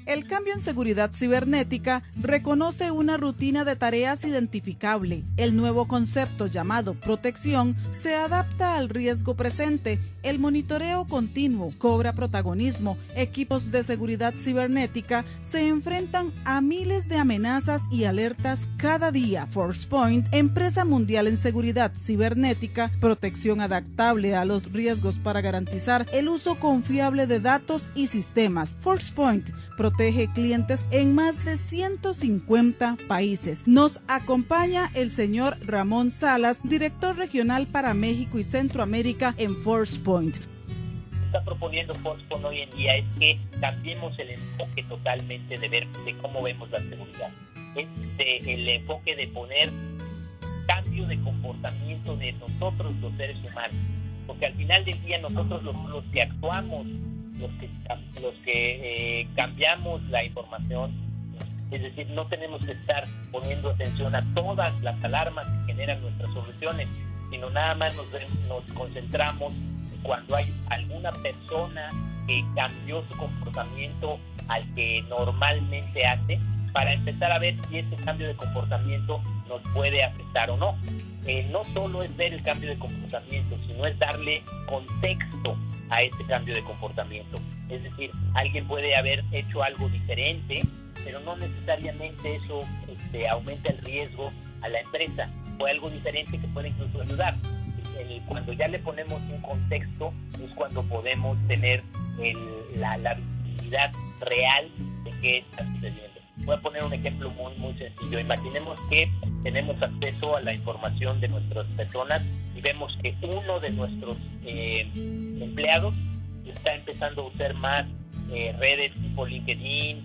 El cambio en seguridad cibernética reconoce una rutina de tareas identificable. El nuevo concepto llamado protección se adapta al riesgo presente. El monitoreo continuo cobra protagonismo. Equipos de seguridad cibernética se enfrentan a miles de amenazas y alertas cada día. Forcepoint, empresa mundial en seguridad cibernética, protección adaptable a los riesgos para garantizar el uso confiable de datos y sistemas. Forcepoint protege clientes en más de 150 países. Nos acompaña el señor Ramón Salas, director regional para México y Centroamérica en Forcepoint. Está proponiendo Forcepoint hoy en día es que cambiemos el enfoque totalmente de cómo vemos la seguridad. El enfoque de poner cambio de comportamiento de nosotros los seres humanos, porque al final del día nosotros los que actuamos, los que cambiamos la información, es decir, no tenemos que estar poniendo atención a todas las alarmas que generan nuestras soluciones, sino nada más nos concentramos cuando hay alguna persona que cambió su comportamiento al que normalmente hace, para empezar a ver si ese cambio de comportamiento nos puede afectar o no. No solo es ver el cambio de comportamiento, sino es darle contexto a ese cambio de comportamiento. Es decir, alguien puede haber hecho algo diferente, pero no necesariamente eso aumenta el riesgo a la empresa. Fue algo diferente que puede incluso ayudar. Cuando ya le ponemos un contexto, es cuando podemos tener la visibilidad real de qué está sucediendo. Voy a poner un ejemplo muy sencillo. Imaginemos que tenemos acceso a la información de nuestras personas y vemos que uno de nuestros empleados está empezando a usar más redes tipo LinkedIn,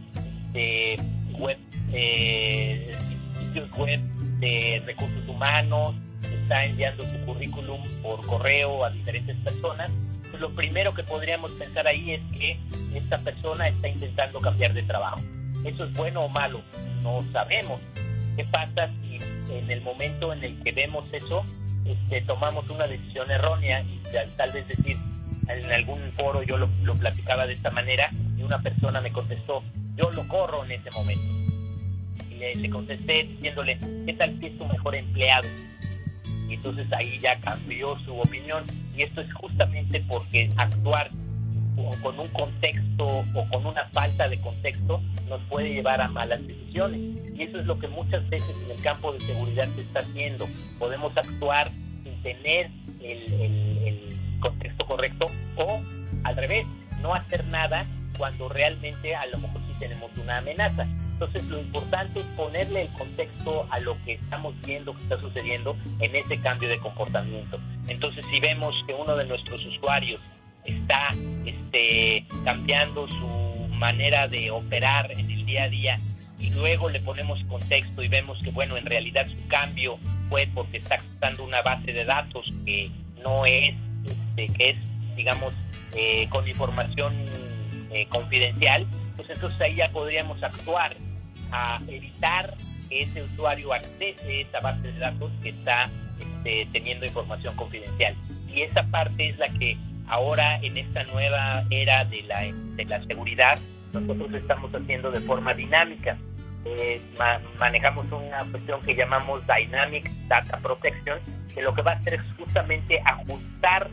sitios web de recursos humanos, está enviando su currículum por correo a diferentes personas. Pues lo primero que podríamos pensar ahí es que esta persona está intentando cambiar de trabajo. ¿Eso es bueno o malo? No sabemos. ¿Qué pasa si en el momento en el que vemos eso, tomamos una decisión errónea y tal vez decir, en algún foro yo lo platicaba de esta manera y una persona me contestó, yo lo corro en ese momento. Y le contesté diciéndole, ¿qué tal si es tu mejor empleado? Y entonces ahí ya cambió su opinión, y esto es justamente porque actuar con un contexto o con una falta de contexto nos puede llevar a malas decisiones, y eso es lo que muchas veces en el campo de seguridad se está haciendo. Podemos actuar sin tener el contexto correcto, o al revés, no hacer nada cuando realmente a lo mejor sí tenemos una amenaza. Entonces lo importante es ponerle el contexto a lo que estamos viendo que está sucediendo en ese cambio de comportamiento. Entonces, si vemos que uno de nuestros usuarios está cambiando su manera de operar en el día a día, y luego le ponemos contexto y vemos que, bueno, en realidad su cambio fue porque está usando una base de datos que no es, que es, digamos, con información confidencial, pues entonces ahí ya podríamos actuar a evitar que ese usuario accese a esa base de datos que está teniendo información confidencial. Y esa parte es la que ahora, en esta nueva era de la seguridad, nosotros estamos haciendo de forma dinámica. Manejamos una cuestión que llamamos Dynamic Data Protection, que lo que va a hacer es justamente ajustar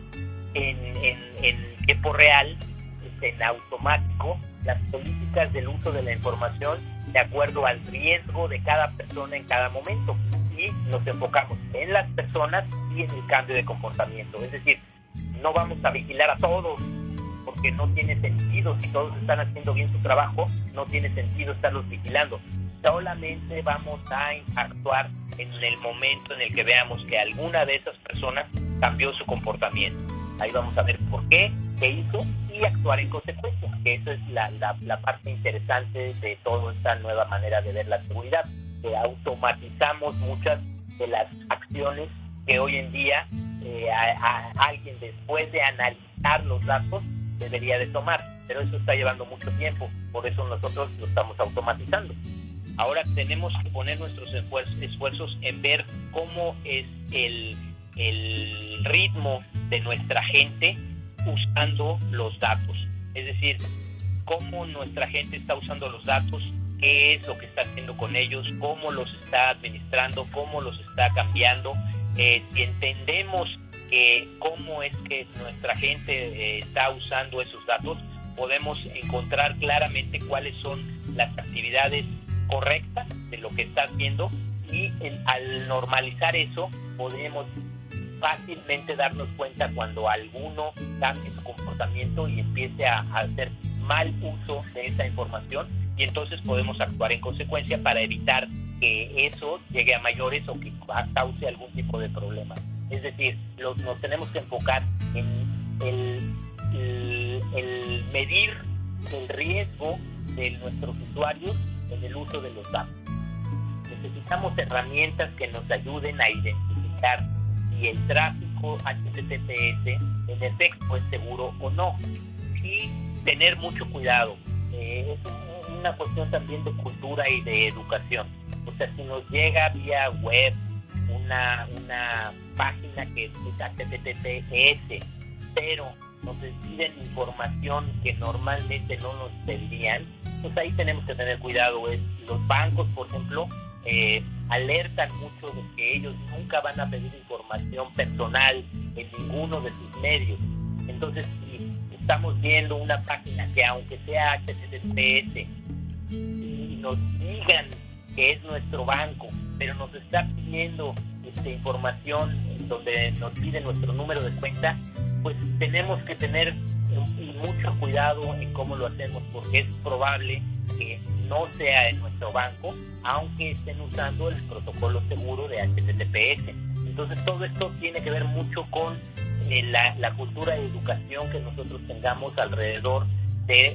en tiempo real, en automático, las políticas del uso de la información de acuerdo al riesgo de cada persona en cada momento, y nos enfocamos en las personas y en el cambio de comportamiento. Es decir, no vamos a vigilar a todos, porque no tiene sentido. Si todos están haciendo bien su trabajo, no tiene sentido estarlos vigilando. Solamente vamos a actuar en el momento en el que veamos que alguna de esas personas cambió su comportamiento. Ahí vamos a ver por qué hizo y actuar en consecuencia, que eso es la parte interesante de toda esta nueva manera de ver la seguridad, que automatizamos muchas de las acciones que hoy en día alguien, después de analizar los datos, debería de tomar, pero eso está llevando mucho tiempo, por eso nosotros lo estamos automatizando. Ahora tenemos que poner nuestros esfuerzos en ver cómo es el ritmo de nuestra gente usando los datos. Es decir, cómo nuestra gente está usando los datos, qué es lo que está haciendo con ellos, cómo los está administrando, cómo los está cambiando. Si entendemos cómo es que nuestra gente está usando esos datos, podemos encontrar claramente cuáles son las actividades correctas de lo que está haciendo, y al normalizar eso podemos fácilmente darnos cuenta cuando alguno cambie su comportamiento y empiece a hacer mal uso de esa información, y entonces podemos actuar en consecuencia para evitar que eso llegue a mayores o que cause algún tipo de problema. Es decir, nos tenemos que enfocar en el medir el riesgo de nuestros usuarios en el uso de los datos. Necesitamos herramientas que nos ayuden a identificar si el tráfico HTTPS en efecto es seguro o no, y tener mucho cuidado. Es una cuestión también de cultura y de educación. O sea, si nos llega vía web una página que es HTTPS, pero nos piden información que normalmente no nos pedirían, pues ahí tenemos que tener cuidado. Los bancos, por ejemplo, alertan mucho de que ellos nunca van a pedir información personal en ninguno de sus medios. Entonces, si estamos viendo una página que, aunque sea HTTPS, y nos digan que es nuestro banco, pero nos está pidiendo información donde nos pide nuestro número de cuenta, pues tenemos que tener mucho cuidado en cómo lo hacemos, porque es probable que no sea en nuestro banco, aunque estén usando el protocolo seguro de HTTPS. Entonces todo esto tiene que ver mucho con la cultura de educación que nosotros tengamos alrededor de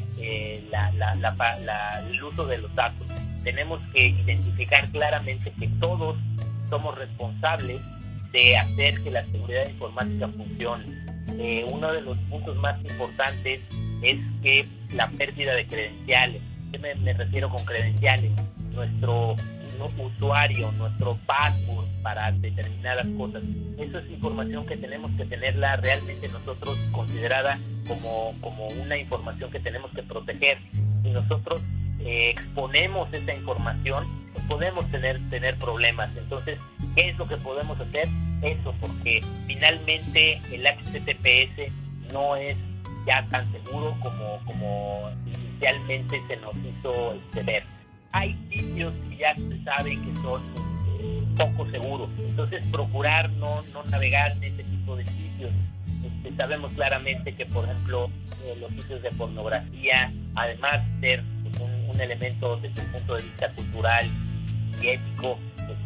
el uso de los datos. Tenemos que identificar claramente que todos somos responsables de hacer que la seguridad informática funcione. Uno de los puntos más importantes es que la pérdida de credenciales. ¿Qué me refiero con credenciales? Nuestro usuario, nuestro password para determinadas cosas. Eso es información que tenemos que tenerla realmente nosotros considerada como una información que tenemos que proteger. Si nosotros exponemos esa información, pues podemos tener problemas. Entonces, ¿qué es lo que podemos hacer? Eso, porque finalmente el HTTPS no es ya tan seguro como inicialmente se nos hizo ver. Hay sitios que ya se saben que son poco seguros, entonces procurar no navegar en ese tipo de sitios. Sabemos claramente que, por ejemplo, los sitios de pornografía, además de ser un elemento desde el punto de vista cultural y ético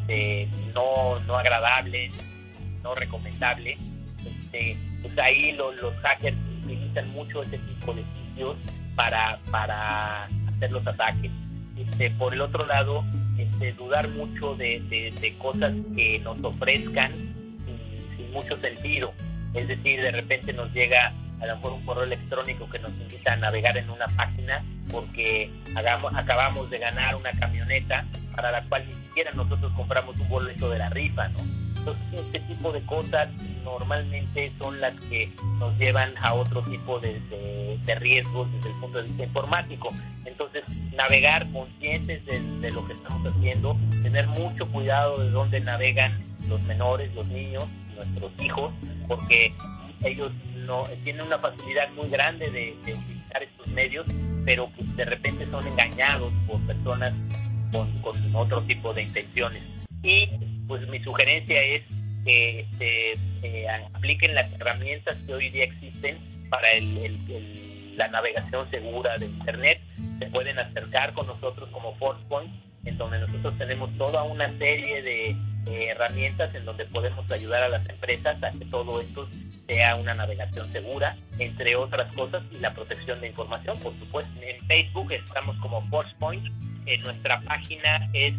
no agradable, no recomendable, pues ahí los hackers utilizan mucho ese tipo de sitios para hacer los ataques. Por el otro lado, dudar mucho de cosas que nos ofrezcan sin mucho sentido. Es decir, de repente nos llega a lo mejor un correo electrónico que nos invita a navegar en una página porque acabamos de ganar una camioneta para la cual ni siquiera nosotros compramos un boleto de la rifa, ¿no? Entonces, este tipo de cosas normalmente son las que nos llevan a otro tipo de riesgos desde el punto de vista informático. Entonces, navegar conscientes de lo que estamos haciendo, tener mucho cuidado de dónde navegan los menores, los niños, nuestros hijos, porque ellos tienen una facilidad muy grande de utilizar estos medios, pero que de repente son engañados por personas con otro tipo de intenciones. Y pues mi sugerencia es que apliquen las herramientas que hoy día existen para la navegación segura de Internet. Se pueden acercar con nosotros como Forcepoint, en donde nosotros tenemos toda una serie de herramientas en donde podemos ayudar a las empresas a que todo esto sea una navegación segura, entre otras cosas, y la protección de información, por supuesto. En Facebook estamos como Forcepoint, en nuestra página es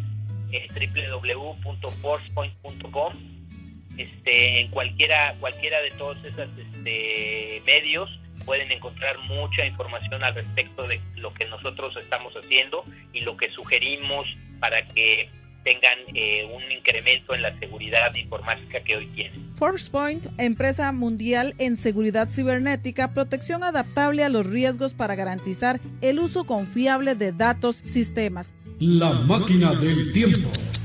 www.forcepoint.com. En cualquiera de todos esos medios pueden encontrar mucha información al respecto de lo que nosotros estamos haciendo y lo que sugerimos para que tengan un incremento en la seguridad informática que hoy tienen. Forcepoint, empresa mundial en seguridad cibernética, protección adaptable a los riesgos para garantizar el uso confiable de datos, sistemas. La máquina del tiempo.